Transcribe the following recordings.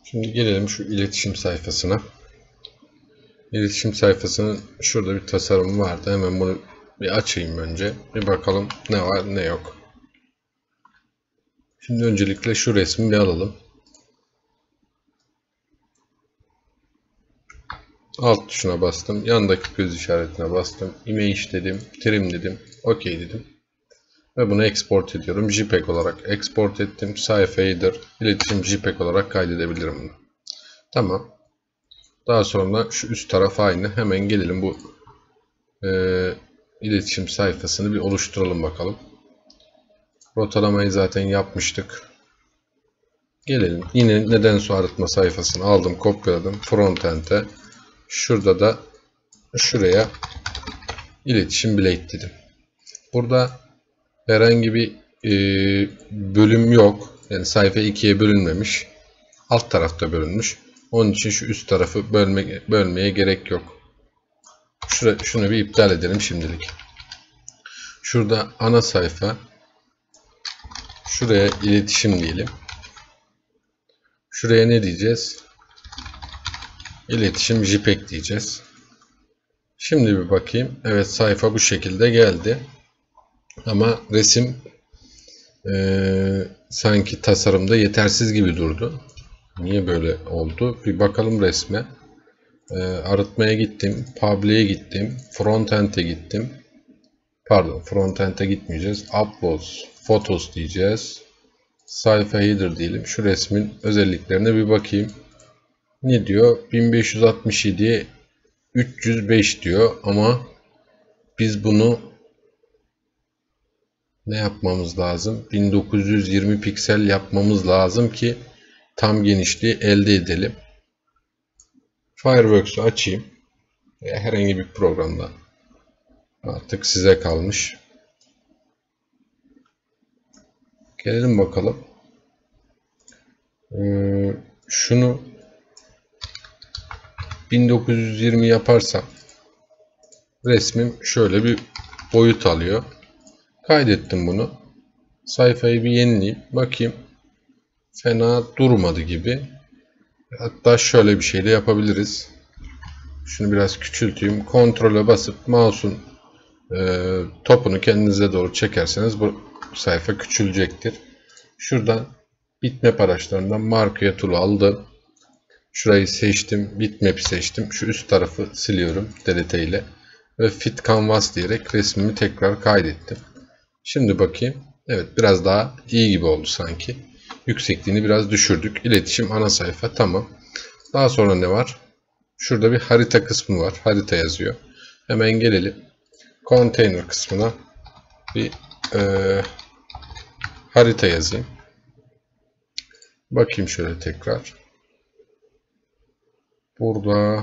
Şimdi gelelim şu iletişim sayfasına. İletişim sayfasının şurada bir tasarımı vardı. Hemen bunu bir açayım önce. Bir bakalım ne var ne yok. Şimdi öncelikle şu resmi bir alalım. Alt tuşuna bastım. Yandaki göz işaretine bastım. Image dedim. Trim dedim. OK dedim. Ve bunu export ediyorum. JPEG olarak export ettim. Sayfa header, iletişim JPEG olarak kaydedebilirim bunu. Tamam. Daha sonra şu üst taraf aynı. Hemen gelelim bu iletişim sayfasını bir oluşturalım bakalım. Rotalamayı zaten yapmıştık. Gelelim. Yine neden su arıtma sayfasını aldım, kopyaladım. Frontend'e. Şurada da şuraya iletişim blade dedim. Burada herhangi bir bölüm yok. Yani sayfa ikiye bölünmemiş. Alt tarafta bölünmüş. Onun için şu üst tarafı bölmeye gerek yok. Şunu bir iptal edelim şimdilik. Şurada ana sayfa. Şuraya iletişim diyelim. Şuraya ne diyeceğiz? İletişim JPEG diyeceğiz. Şimdi bir bakayım. Evet, sayfa bu şekilde geldi. Ama resim sanki tasarımda yetersiz gibi durdu. Niye böyle oldu? Bir bakalım resme. Arıtmaya gittim. Public'e gittim. Frontend'e gittim. Pardon, Frontend'e gitmeyeceğiz. Uploads, Photos diyeceğiz. Sayfa header diyelim. Şu resmin özelliklerine bir bakayım. Ne diyor? 1567'ye 305 diyor ama biz bunu ne yapmamız lazım? 1920 piksel yapmamız lazım ki tam genişliği elde edelim. Fireworks'u açayım. Herhangi bir programda. Artık size kalmış. Gelelim bakalım. Şunu 1920 yaparsam resmim şöyle bir boyut alıyor. Kaydettim bunu. Sayfayı bir yenileyim. Bakayım. Fena durmadı gibi. Hatta şöyle bir şey de yapabiliriz. Şunu biraz küçülteyim. Kontrole basıp mouse'un topunu kendinize doğru çekerseniz bu sayfa küçülecektir. Şuradan bitmap araçlarından marquee tool'u aldım. Şurayı seçtim. Bitmap'i seçtim. Şu üst tarafı siliyorum delete ile. Ve fit canvas diyerek resmimi tekrar kaydettim. Şimdi bakayım. Evet, biraz daha iyi gibi oldu sanki. Yüksekliğini biraz düşürdük. İletişim ana sayfa. Tamam. Daha sonra ne var? Şurada bir harita kısmı var. Harita yazıyor. Hemen gelelim. Container kısmına bir harita yazayım. Bakayım şöyle tekrar. Burada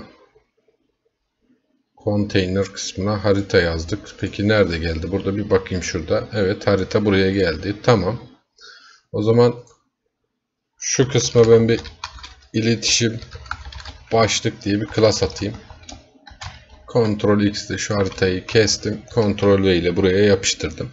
Container kısmına harita yazdık. Peki nerede geldi? Burada bir bakayım şurada. Evet, harita buraya geldi. Tamam. O zaman şu kısma ben bir iletişim başlık diye bir class atayım. Ctrl X ile şu haritayı kestim. Ctrl V ile buraya yapıştırdım.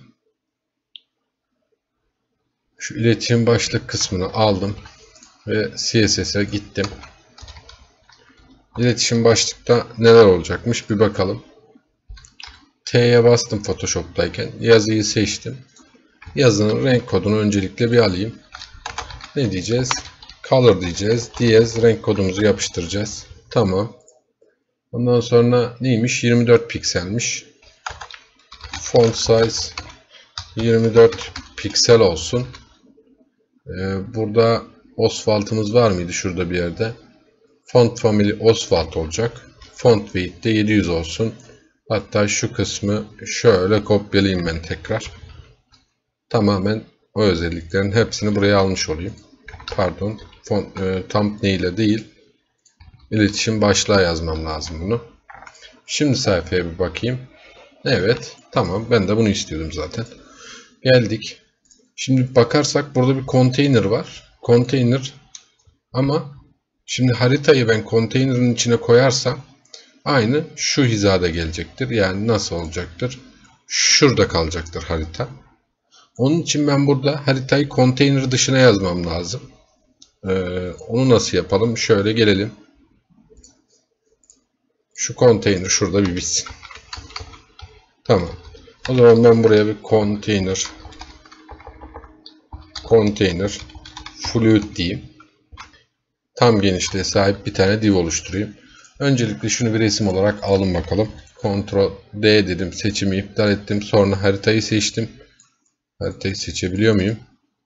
Şu iletişim başlık kısmını aldım ve CSS'e gittim. İletişim başlıkta neler olacakmış bir bakalım. T'ye bastım Photoshop'tayken. Yazıyı seçtim. Yazının renk kodunu öncelikle bir alayım. Ne diyeceğiz? Color diyeceğiz. Diyez renk kodumuzu yapıştıracağız. Tamam. Ondan sonra neymiş? 24 pikselmiş. Font size 24 piksel olsun. Burada Oswald'ımız var mıydı? Şurada bir yerde. Font family Oswald olacak. Font weight de 700 olsun. Hatta şu kısmı şöyle kopyalayayım ben tekrar. Tamamen o özelliklerin hepsini buraya almış olayım. Pardon. Thumbnail ile değil. İletişim başlığa yazmam lazım bunu. Şimdi sayfaya bir bakayım. Evet. Tamam. Ben de bunu istiyordum zaten. Geldik. Şimdi bakarsak burada bir container var. Container ama şimdi haritayı ben container'ın içine koyarsam aynı şu hizada gelecektir. Yani nasıl olacaktır? Şurada kalacaktır harita. Onun için ben burada haritayı container dışına yazmam lazım. Onu nasıl yapalım? Şöyle gelelim. Şu konteyner şurada bir bitsin. Tamam. O zaman ben buraya bir konteyner fluid diyeyim. Tam genişliğe sahip bir tane div oluşturayım. Öncelikle şunu bir resim olarak alalım bakalım. Ctrl D dedim. Seçimi iptal ettim. Sonra haritayı seçtim. Haritayı seçebiliyor muyum?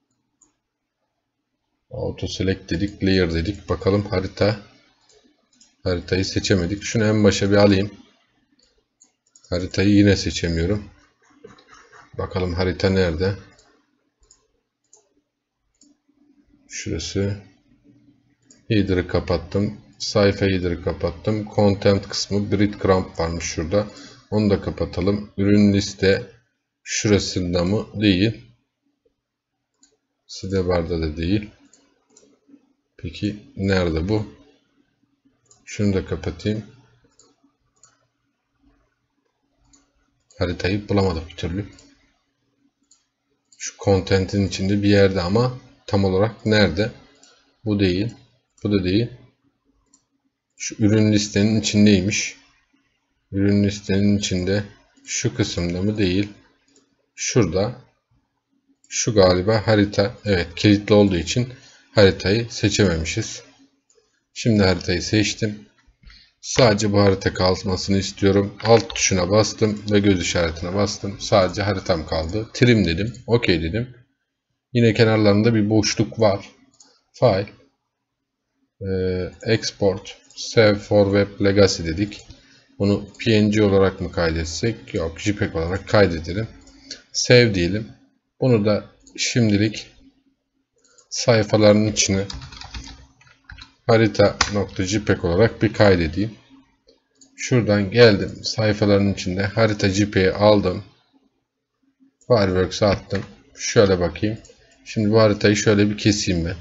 Auto select dedik. Layer dedik. Bakalım haritayı seçemedik. Şunu en başa bir alayım. Haritayı yine seçemiyorum. Bakalım harita nerede? Şurası. Header'ı kapattım. Sayfa header'ı kapattım. Content kısmı breadcrumb varmış şurada. Onu da kapatalım. Ürün liste şurasında mı? Değil. Sidebar'da da değil. Peki nerede bu? Şunu da kapatayım. Haritayı bulamadık bir türlü. Şu content'in içinde bir yerde ama tam olarak nerede? Bu değil. Bu da değil. Şu ürün listenin içindeymiş. Ürün listenin içinde şu kısımda mı? Değil. Şurada. Şu galiba harita. Evet, kilitli olduğu için haritayı seçememişiz. Şimdi haritayı seçtim. Sadece bu harita kalmasını istiyorum. Alt tuşuna bastım ve göz işaretine bastım. Sadece haritam kaldı. Trim dedim. OK dedim. Yine kenarlarında bir boşluk var. File. Export. Save for Web Legacy dedik. Bunu PNG olarak mı kaydetsek? Yok. JPEG olarak kaydedelim. Save diyelim. Bunu da şimdilik sayfaların içine harita.jpg olarak bir kaydedeyim. Şuradan geldim. Sayfaların içinde harita JPG'i aldım. Fireworks'a attım. Şöyle bakayım. Şimdi bu haritayı şöyle bir keseyim ben.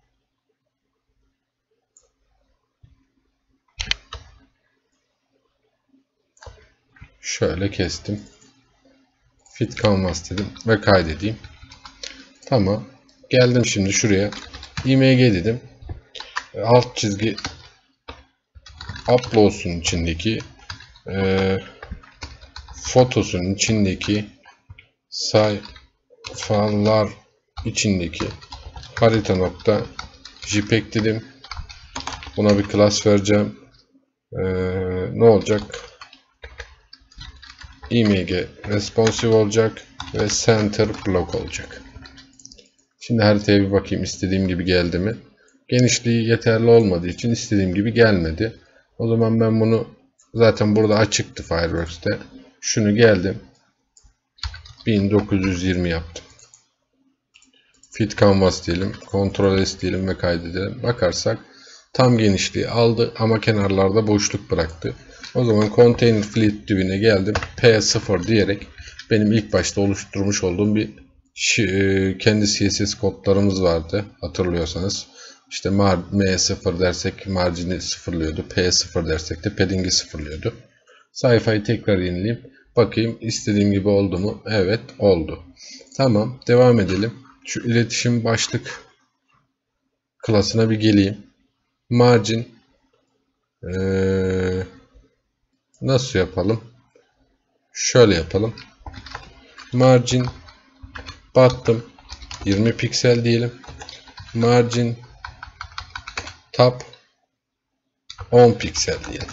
Şöyle kestim. Fit canvas dedim ve kaydedeyim. Tamam. Geldim şimdi şuraya. img dedim. Alt çizgi uploads'un içindeki fotosun içindeki sayfalar içindeki harita.jpg dedim. Buna bir class vereceğim. Ne olacak? img responsive olacak ve center block olacak. Şimdi haritaya bir bakayım, istediğim gibi geldi mi? Genişliği yeterli olmadığı için istediğim gibi gelmedi. O zaman ben bunu zaten burada açıktı Fireworks'te. Şunu geldim 1920 yaptım. Fit canvas diyelim. Ctrl S diyelim ve kaydedelim. Bakarsak tam genişliği aldı ama kenarlarda boşluk bıraktı. O zaman Container Fleet divine geldim. P0 diyerek benim ilk başta oluşturmuş olduğum bir kendi CSS kodlarımız vardı. Hatırlıyorsanız. İşte M0 dersek margini sıfırlıyordu. P0 dersek de padding'i sıfırlıyordu. Sayfayı tekrar yenileyim. Bakayım istediğim gibi oldu mu? Evet oldu. Tamam, devam edelim. Şu iletişim başlık klasına bir geleyim. Margin nasıl yapalım? Şöyle yapalım. Margin bottom 20 piksel diyelim. Margin top 10 piksel diyelim.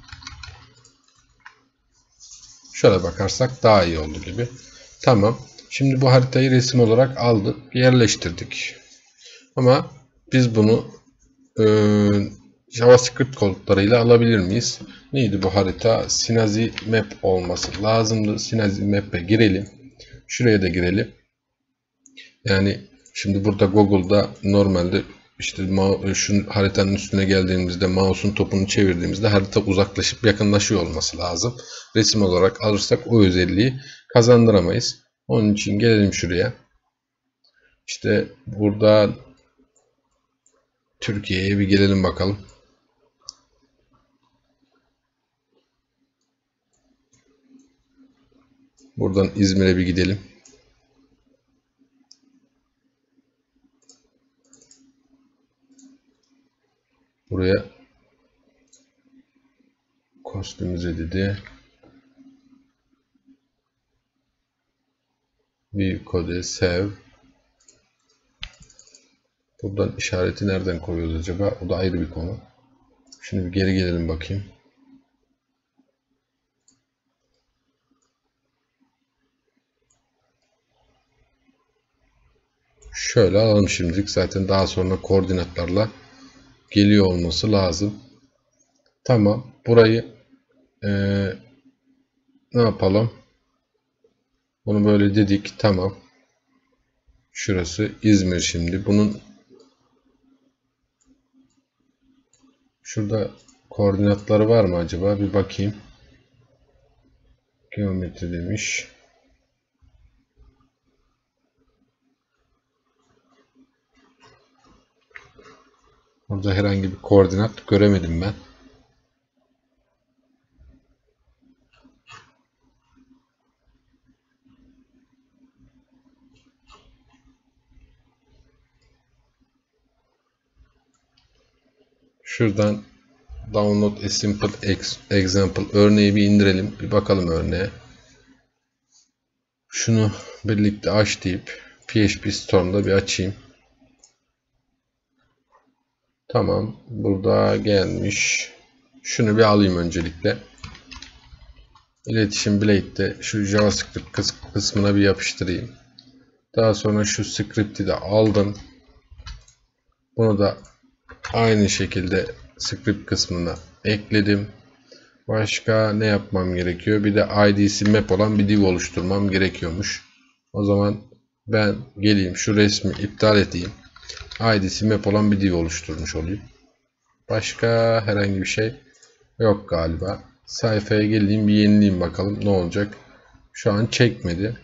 Şöyle bakarsak daha iyi oldu gibi. Tamam. Şimdi bu haritayı resim olarak aldık, yerleştirdik. Ama biz bunu JavaScript kodlarıyla alabilir miyiz? Neydi bu harita? Synazi Map olması lazımdı. Synazi Map'e girelim. Şuraya da girelim. Yani şimdi burada Google'da normalde işte şu haritanın üstüne geldiğimizde mouse'un topunu çevirdiğimizde harita uzaklaşıp yakınlaşıyor olması lazım. Resim olarak alırsak o özelliği kazandıramayız. Onun için gelelim şuraya. İşte burada Türkiye'ye bir gelelim bakalım. Buradan İzmir'e bir gidelim. Buraya kostümüze dedi. View code save. Buradan işareti nereden koyuyoruz acaba? O da ayrı bir konu. Şimdi bir geri gelelim bakayım. Şöyle alalım şimdilik. Zaten daha sonra koordinatlarla geliyor olması lazım. Tamam. Burayı ne yapalım? Bunu böyle dedik. Tamam. Şurası İzmir şimdi. Bunun şurada koordinatları var mı acaba? Bir bakayım. Geometri demiş. Burada herhangi bir koordinat göremedim ben. Şuradan download a simple example örneği bir indirelim. Bir bakalım örneğe. Şunu birlikte aç deyip PHP Storm'da bir açayım. Tamam. Burada gelmiş. Şunu bir alayım öncelikle. İletişim Blade'de şu JavaScript kısmına bir yapıştırayım. Daha sonra şu script'i de aldım. Bunu da aynı şekilde script kısmına ekledim. Başka ne yapmam gerekiyor? Bir de ID'si map olan bir div oluşturmam gerekiyormuş. O zaman ben geleyim şu resmi iptal edeyim. ID'si map olan bir div oluşturmuş olayım. Başka herhangi bir şey yok galiba. Sayfaya geleyim bir yenileyim bakalım ne olacak. Şu an çekmedi.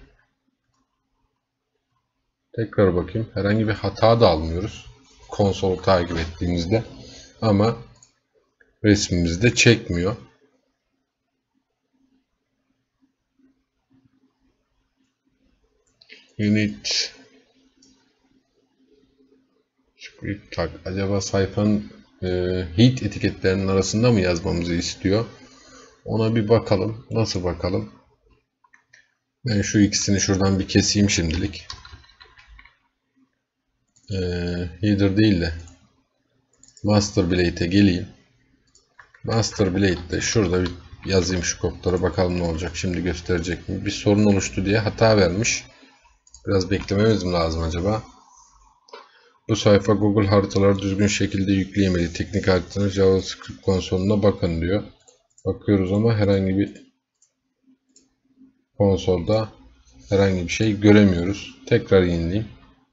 Tekrar bakayım. Herhangi bir hata da almıyoruz. Konsolu takip ettiğimizde. Ama resmimizi de çekmiyor. Unit script tag. Acaba sayfanın heat etiketlerinin arasında mı yazmamızı istiyor? Ona bir bakalım. Nasıl bakalım? Ben şu ikisini şuradan bir keseyim şimdilik. Header değil de Master Blade'e geleyim. Master Blade'de şurada bir yazayım şu kodları bakalım ne olacak. Şimdi gösterecek mi? Bir sorun oluştu diye hata vermiş. Biraz beklememiz mi lazım acaba? Bu sayfa Google haritaları düzgün şekilde yükleyemedi. Teknik haritanın JavaScript konsoluna bakın diyor. Bakıyoruz ama herhangi bir konsolda herhangi bir şey göremiyoruz. Tekrar yenileyim.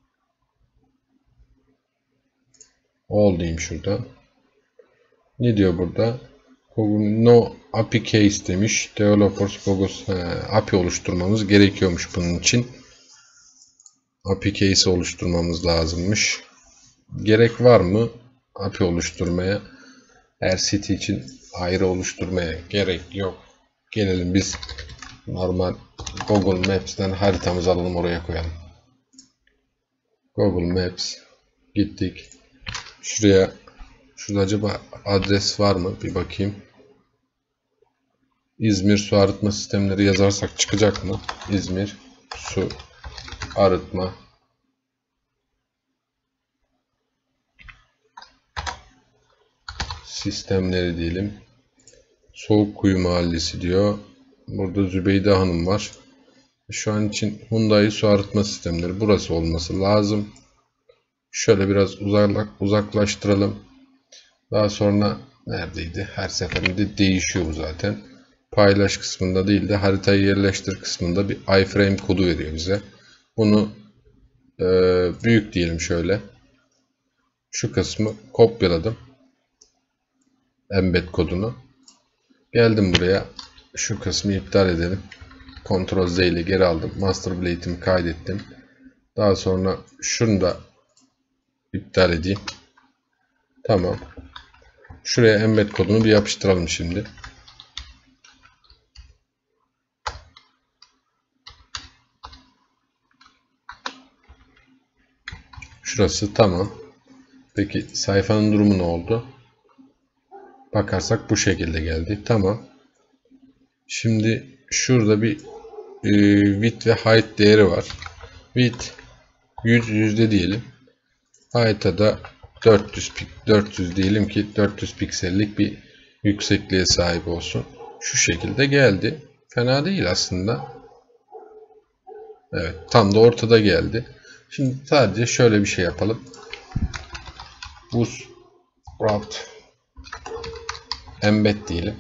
All diyeyim şurada. Ne diyor burada? Google no API case demiş. Developers Google API oluşturmamız gerekiyormuş bunun için. API case oluşturmamız lazımmış. Gerek var mı API oluşturmaya? Her site için ayrı oluşturmaya gerek yok. Gelelim biz normal Google Maps'ten haritamızı alalım oraya koyalım. Google Maps gittik. Şurada acaba adres var mı? Bir bakayım. İzmir su arıtma sistemleri yazarsak çıkacak mı? İzmir su arıtma sistemleri diyelim. Soğukkuyu Mahallesi diyor. Burada Zübeyde Hanım var. Şu an için Hyundai su arıtma sistemleri burası olması lazım. Şöyle biraz uzaklaştıralım. Daha sonra neredeydi? Her seferinde değişiyor bu zaten. Paylaş kısmında değil de haritayı yerleştir kısmında bir iframe kodu veriyor bize. Bunu büyük diyelim şöyle. Şu kısmı kopyaladım. Embed kodunu. Geldim buraya. Şu kısmı iptal edelim. Ctrl Z ile geri aldım. Master Blade'imi kaydettim. Daha sonra şunu da iptal edeyim. Tamam. Şuraya embed kodunu bir yapıştıralım şimdi. Şurası tamam. Peki sayfanın durumu ne oldu? bakarsak bu şekilde geldi. Tamam. Şimdi şurada bir width ve height değeri var. Width 100 yüzde diyelim. Height'a da 400 diyelim ki 400 piksellik bir yüksekliğe sahip olsun. Şu şekilde geldi. Fena değil aslında. Evet, tam da ortada geldi. Şimdi sadece şöyle bir şey yapalım. Bootstrap embed diyelim.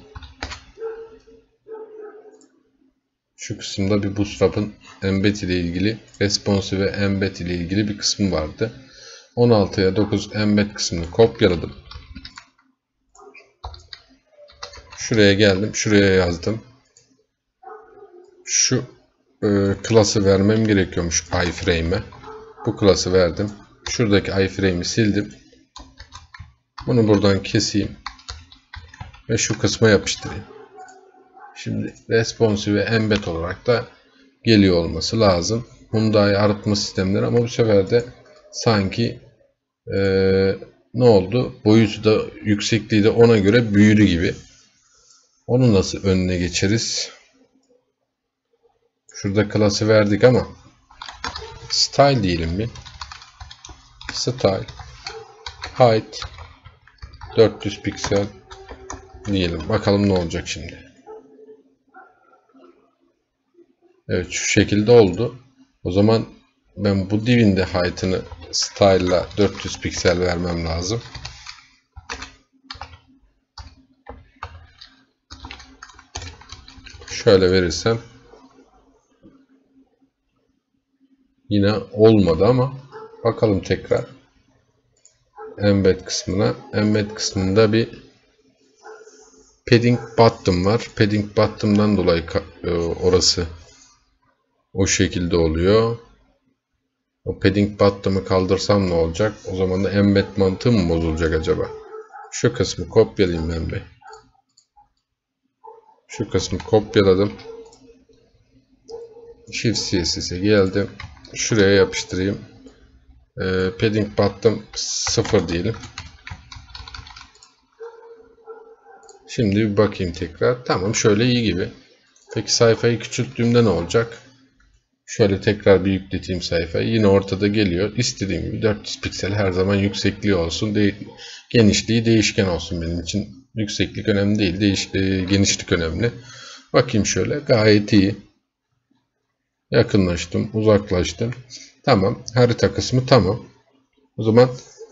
Şu kısımda bir Bootstrap'ın embed ile ilgili, responsive ve embed ile ilgili bir kısmı vardı. 16'ya 9 embed kısmını kopyaladım. Şuraya geldim. Şuraya yazdım. Şu klası vermem gerekiyormuş iframe'e. Bu klası verdim. Şuradaki iframe'i sildim. Bunu buradan keseyim. Ve şu kısma yapıştırayım. Şimdi responsive ve embed olarak da geliyor olması lazım. Hyundai arıtma sistemleri ama bu sefer de sanki ne oldu? Boyutu da yüksekliği de ona göre büyüdü gibi. Onu nasıl önüne geçeriz? Şurada klası verdik ama style diyelim bir. Style height 400 piksel diyelim. Bakalım ne olacak şimdi. Evet, şu şekilde oldu. O zaman ben bu divin de height'ını style'la 400 piksel vermem lazım. Şöyle verirsem yine olmadı ama bakalım tekrar embed kısmına. Embed kısmında bir padding bottom var. Padding bottom'dan dolayı orası o şekilde oluyor. O padding bottom'ı kaldırsam ne olacak? O zaman da embed mantığı mı bozulacak acaba? Şu kısmı kopyalayayım ben bir. Şu kısmı kopyaladım. Shift CSS'e geldim. Şuraya yapıştırayım. Padding bottom 0 diyelim. Şimdi bir bakayım tekrar. Tamam, şöyle iyi gibi. Peki sayfayı küçülttüğümde ne olacak? Şöyle tekrar bir yükleteyim sayfayı. Yine ortada geliyor. İstediğim gibi 400 piksel her zaman yüksekliği olsun. Genişliği değişken olsun benim için. Yükseklik önemli değil. Genişlik önemli. Bakayım şöyle. Gayet iyi. Yakınlaştım. Uzaklaştım. Tamam. Harita kısmı tamam. O zaman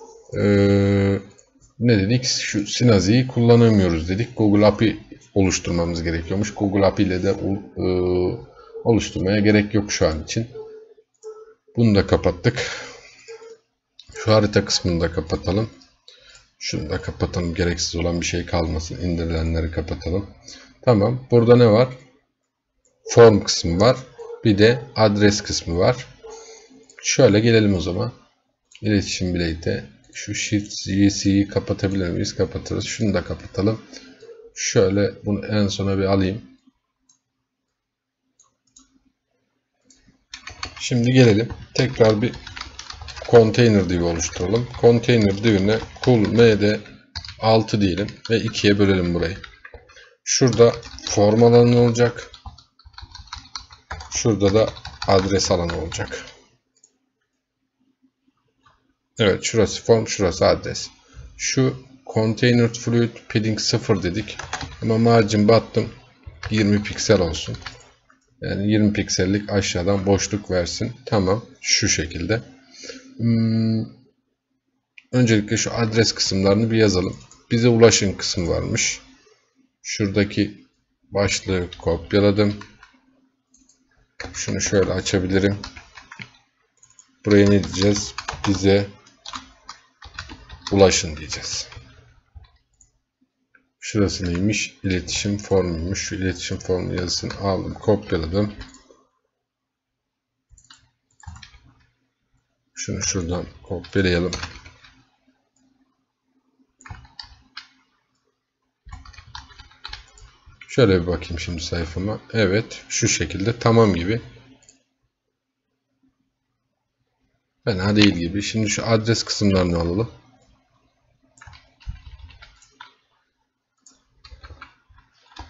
ne dedik? Şu Synazi'yi kullanamıyoruz dedik. Google API oluşturmamız gerekiyormuş. Google API ile de oluşturmaya gerek yok şu an için. Bunu da kapattık. Şu harita kısmını da kapatalım. Şunu da kapatalım. Gereksiz olan bir şey kalmasın. İndirilenleri kapatalım. Tamam. Burada ne var? Form kısmı var. Bir de adres kısmı var. Şöyle gelelim o zaman. İletişim bileği. Şu Shift C'yi kapatabilir miyiz? Kapatırız. Şunu da kapatalım. Şöyle bunu en sona bir alayım. Şimdi gelelim. Tekrar bir container divi oluşturalım. Container divine cool md 6 diyelim ve 2'ye bölelim burayı. Şurada form alanı olacak. Şurada da adres alanı olacak. Evet, şurası form, şurası adres. Şu container fluid padding 0 dedik. Ama margin bottom 20 piksel olsun. Yani 20 piksellik aşağıdan boşluk versin. Tamam. Şu şekilde. Öncelikle şu adres kısımlarını bir yazalım. Bize ulaşın kısmı varmış. Şuradaki başlığı kopyaladım. Şunu şöyle açabilirim. Buraya ne diyeceğiz? Bize ulaşın diyeceğiz. Şurası neymiş? İletişim formuymuş. Şu iletişim formu yazısını aldım, kopyaladım. Şunu şuradan kopyalayalım. Şöyle bir bakayım şimdi sayfama. Evet, şu şekilde tamam gibi. Fena değil gibi. Şimdi şu adres kısımlarını alalım.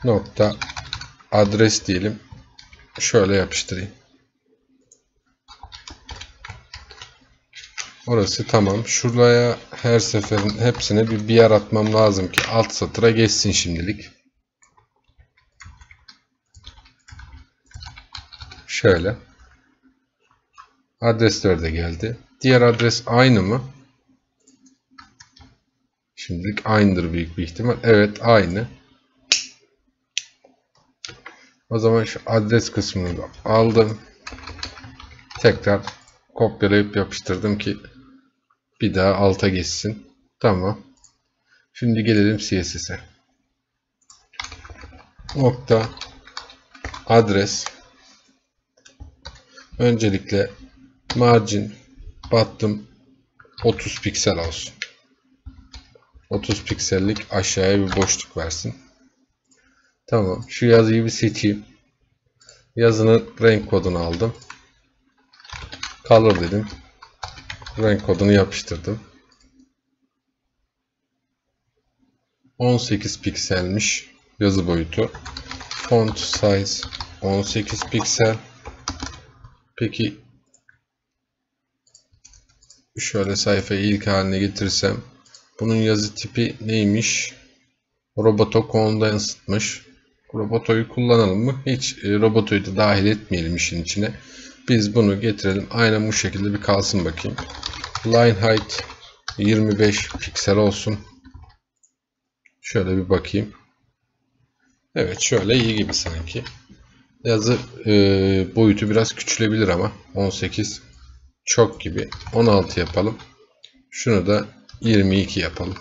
nokta adres diyelim. Şöyle yapıştırayım. Orası tamam. Şuraya her seferin hepsine bir yer atmam lazım ki alt satıra geçsin şimdilik. Şöyle. Adresler de geldi. Diğer adres aynı mı? Şimdilik aynıdır büyük bir ihtimal. Evet, aynı. O zaman şu adres kısmını da aldım. Tekrar kopyalayıp yapıştırdım ki bir daha alta geçsin. Tamam. Şimdi gelelim CSS'e. Nokta adres. Öncelikle margin bottom 30 piksel olsun. 30 piksellik aşağıya bir boşluk versin. Tamam. Şu yazıyı bir seçeyim. Yazının renk kodunu aldım. Color dedim. Renk kodunu yapıştırdım. 18 pikselmiş yazı boyutu. Font size 18 piksel. Peki şöyle sayfayı ilk haline getirsem bunun yazı tipi neymiş? Roboto Condensed'mış. Roboto'yu kullanalım mı? Hiç Roboto'yu da dahil etmeyelim işin içine. Biz bunu getirelim. Aynen bu şekilde bir kalsın bakayım. Line height 25 piksel olsun. Şöyle bir bakayım. Evet, şöyle iyi gibi sanki. Yazı boyutu biraz küçülebilir ama 18 çok gibi. 16 yapalım. Şunu da 22 yapalım.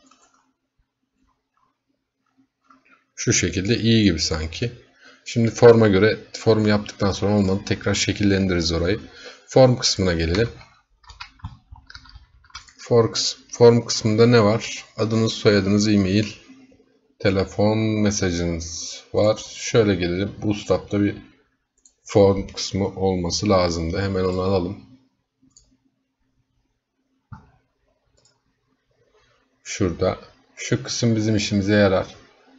Şu şekilde iyi gibi sanki. Şimdi forma göre form yaptıktan sonra olmadı. Tekrar şekillendiririz orayı. Form kısmına gelelim. Form kısmında ne var? Adınız, soyadınız, e-mail, telefon, mesajınız var. Şöyle gelelim. Bootstrap'ta bir form kısmı olması lazımdı. Hemen onu alalım. Şurada. Şu kısım bizim işimize yarar.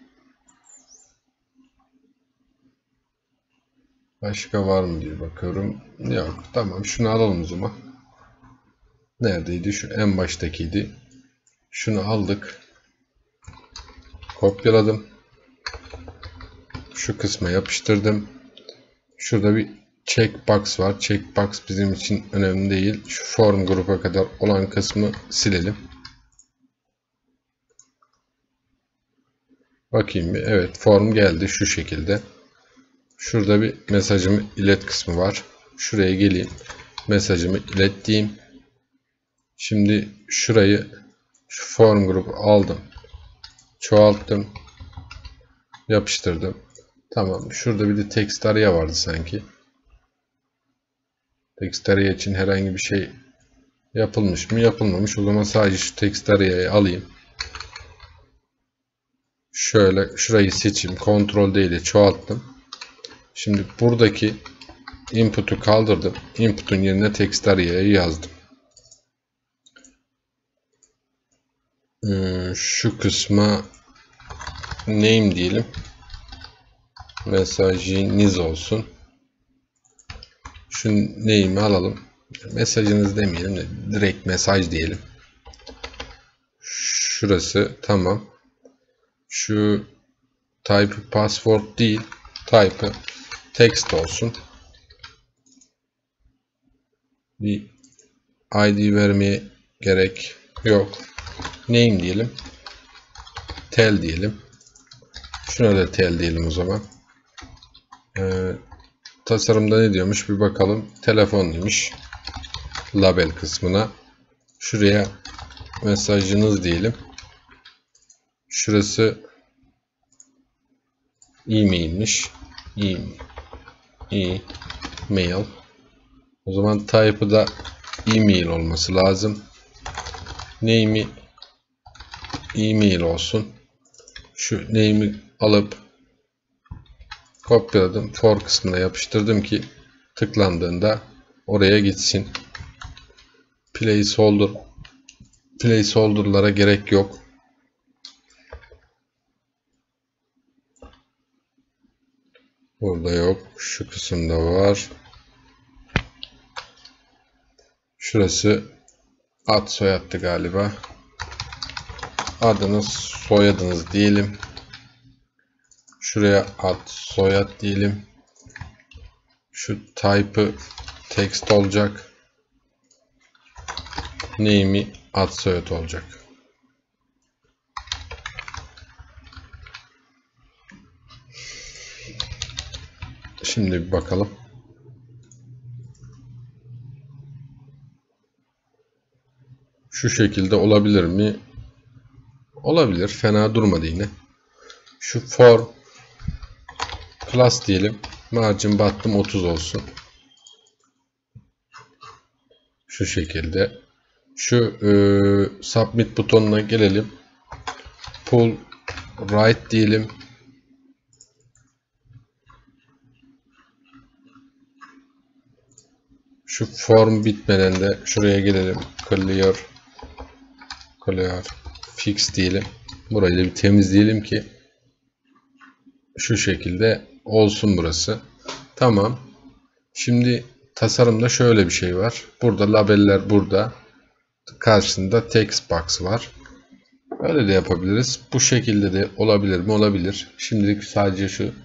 Başka var mı diye bakıyorum. Yok. Tamam. Şunu alalım o zaman. Neredeydi? Şu en baştakiydi. Şunu aldık. Kopyaladım. Şu kısma yapıştırdım. Şurada bir checkbox var. Checkbox bizim için önemli değil. Şu form gruba kadar olan kısmı silelim. Bakayım bir. Evet, form geldi şu şekilde. Şurada bir mesajımı ilet kısmı var. Şuraya geleyim. Mesajımı ilet diyeyim. Şimdi şurayı şu form grubu aldım. Çoğalttım. Yapıştırdım. Tamam. Şurada bir de text araya vardı sanki. Text araya için herhangi bir şey yapılmış mı? Yapılmamış. O zaman sadece şu text arayayı alayım. Şöyle şurayı seçeyim. Ctrl D ile çoğalttım. Şimdi buradaki input'u kaldırdım. Input'un yerine text arayayı yazdım. Şu kısma name diyelim. Mesajınız olsun. Şu name'i alalım. Mesajınız demeyelim de direkt mesaj diyelim. Şurası tamam. Şu type password değil. Type'ı text olsun. Bir ID vermeye gerek yok. Name diyelim. Tel diyelim. Şuna da tel diyelim o zaman. Tasarımda ne diyormuş bir bakalım. Telefon demiş. Label kısmına. Şuraya mesajınız diyelim. Şurası e-mail'miş. E-mail. O zaman type'ı da e-mail olması lazım. Name'i e-mail olsun. Şu name'i alıp kopyaladım. For kısmına yapıştırdım ki tıklandığında oraya gitsin. Placeholder'lara gerek yok. Burada yok. Şu kısımda var. Şurası ad soyadı galiba. Adınız, soyadınız diyelim. Şuraya ad, soyad diyelim. Şu type'ı text olacak. Name'i ad, soyad olacak. Şimdi bir bakalım. Şu şekilde olabilir mi? Olabilir. Fena durmadı yine. Şu form class diyelim. Margin bottom 30 olsun. Şu şekilde. Şu submit butonuna gelelim. Pull right diyelim. Şu form bitmeden de şuraya gelelim. Clear fix diyelim. Burayı da bir temizleyelim ki şu şekilde olsun burası. Tamam. Şimdi tasarımda şöyle bir şey var. Burada labeller burada. Karşısında text box var. Öyle de yapabiliriz. Bu şekilde de olabilir mi? Olabilir. Şimdilik sadece şu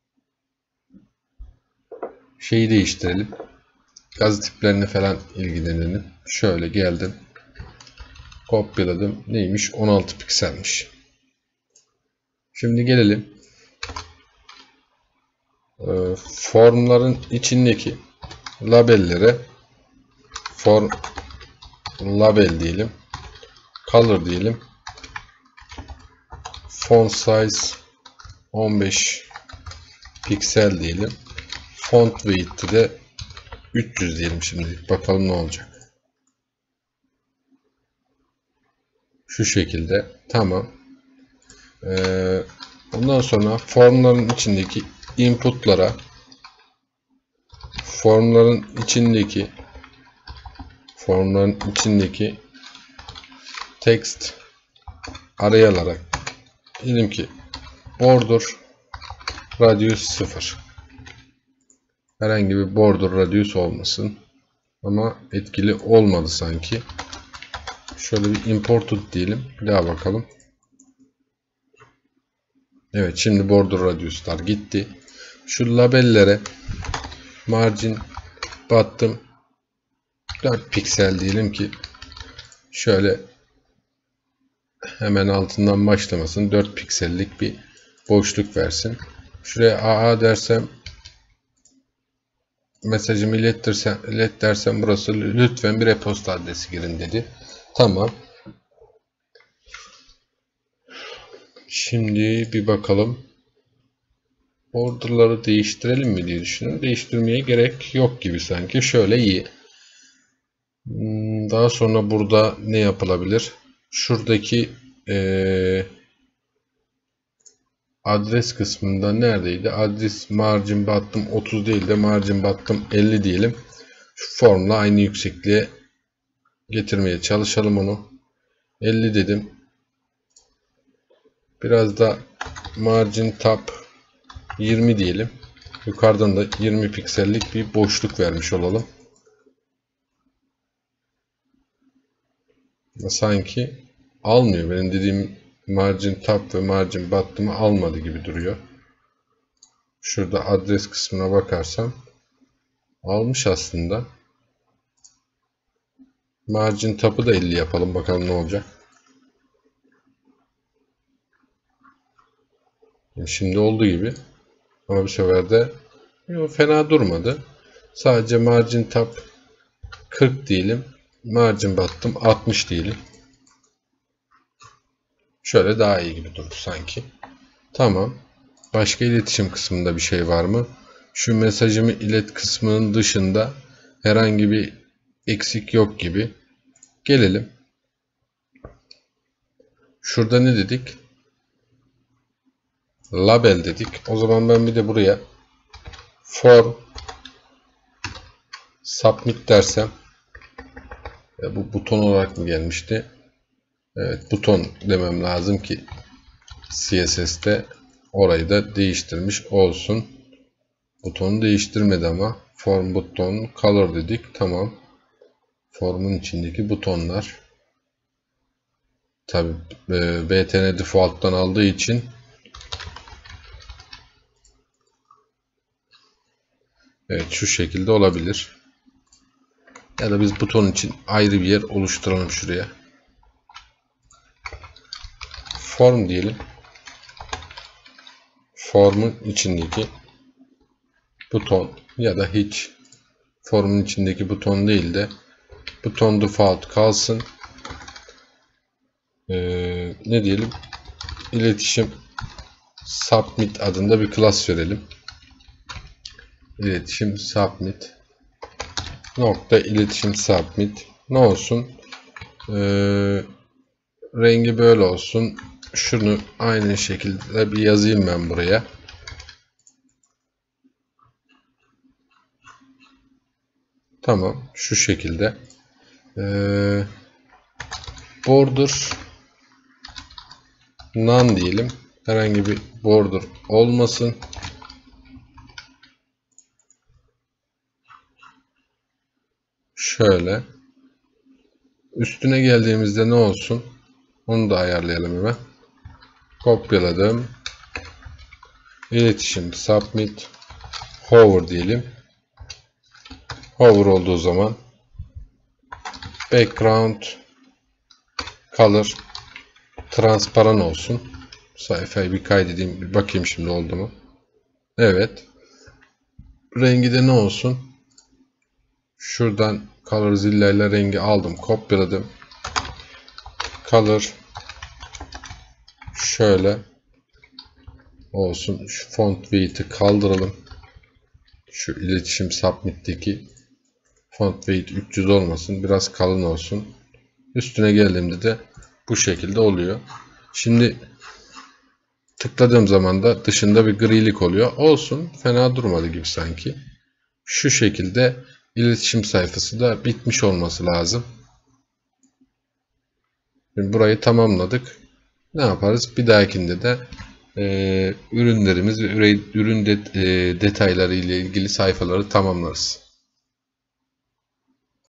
şeyi değiştirelim. Yazı tiplerine falan ilgilenelim. Şöyle geldim. Kopyaladım. Neymiş? 16 pikselmiş. Şimdi gelelim. Formların içindeki labellere form label diyelim. Color diyelim. Font size 15 piksel diyelim. Font weight'i de 300 diyelim şimdi. Bakalım ne olacak. Şu şekilde. Tamam. Ondan sonra formların içindeki inputlara formların içindeki text array alarak diyelim ki border radius 0. Herhangi bir border radius olmasın. Ama etkili olmadı sanki. Şöyle bir imported diyelim. Bir daha bakalım. Evet, şimdi border radius'lar gitti. Şu labellere margin bottom 4 piksel diyelim ki şöyle hemen altından başlamasın. 4 piksellik bir boşluk versin. Şuraya AA dersem, mesajımı ilet dersem burası lütfen bir e-posta adresi girin dedi. Tamam. Şimdi bir bakalım. Border'ları değiştirelim mi diye düşünüyorum. Değiştirmeye gerek yok gibi sanki. Şöyle iyi. Daha sonra burada ne yapılabilir? Şuradaki adres kısmında neredeydi? Adres margin bottom 30 değil de margin bottom 50 diyelim. Şu formla aynı yüksekliğe getirmeye çalışalım onu. 50 dedim. Biraz da margin top 20 diyelim. Yukarıdan da 20 piksellik bir boşluk vermiş olalım. Sanki almıyor. Benim dediğim margin top ve margin bottom'ı almadı gibi duruyor. Şurada adres kısmına bakarsam almış aslında. Margin top'ı da 50 yapalım. Bakalım ne olacak. Şimdi olduğu gibi. Ama bu sefer de fena durmadı. Sadece margin top 40 diyelim. Margin bottom 60 diyelim. Şöyle daha iyi gibi durdu sanki. Tamam. Başka iletişim kısmında bir şey var mı? Şu mesajımı ilet kısmının dışında herhangi bir eksik yok gibi. Gelelim. Şurada ne dedik? Label dedik. O zaman ben bir de buraya form submit dersem, bu buton olarak mı gelmişti? Evet, buton demem lazım ki CSS'te orayı da değiştirmiş olsun. Butonu değiştirmedi ama. Form buton color dedik. Tamam. Formun içindeki butonlar. Tabi btn default'tan aldığı için evet, şu şekilde olabilir. Ya da biz buton için ayrı bir yer oluşturalım şuraya. Form diyelim. Formun içindeki buton ya da hiç formun içindeki buton değil de buton default kalsın. Ne diyelim? İletişim submit adında bir class verelim. İletişim submit nokta iletişim submit ne olsun? Rengi böyle olsun. Şunu aynı şekilde bir yazayım ben buraya. Tamam. Şu şekilde. Border none diyelim. Herhangi bir border olmasın. Şöyle. Üstüne geldiğimizde ne olsun? Onu da ayarlayalım hemen. Kopyaladım. İletişim submit hover diyelim. Hover olduğu zaman background color transparan olsun. Sayfayı bir kaydedeyim. Bir bakayım şimdi oldu mu? Evet. Rengi de ne olsun? Şuradan ColorZilla ile rengi aldım. Kopyaladım. Color şöyle olsun. Şu font weight'i kaldıralım. Şu iletişim submit'teki font weight 300 olmasın. Biraz kalın olsun. Üstüne geldiğimde de bu şekilde oluyor. Şimdi tıkladığım zaman da dışında bir grilik oluyor. Olsun. Fena durmadı gibi sanki. Şu şekilde iletişim sayfası da bitmiş olması lazım. Şimdi burayı tamamladık. Ne yaparız? Bir dahakinde de ürünlerimiz ve ürün detayları ile ilgili sayfaları tamamlarız.